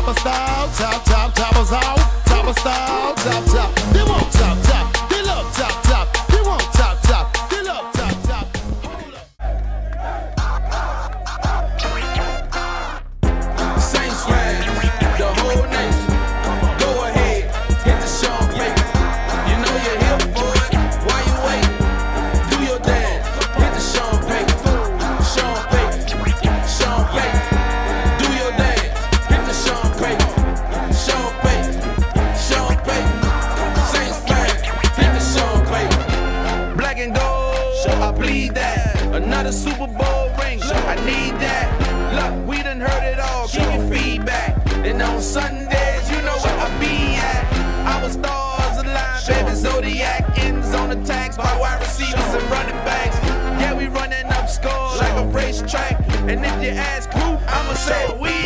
top of style, top of style, top of style, top. They want top, they love top. They want top, they love top. Hold up. Same swag, the whole nation. Go ahead, hit the champagne. You know you're here for it. Why you wait? Do your dance. Hit the champagne. Champagne. Champagne. Do your dance. Hit the champagne. Champagne. Champagne. Same swag, hit the champagne. Black and gold, I bleed that. Another Super Bowl ring, I need that. Look, we done heard it all, give me feedback. And on Sundays, you know where I be at. Our stars align, baby Zodiac. Ends on the tags by wide receivers and running backs. Yeah, we running up scores like a racetrack. And if you ask who, I'ma say we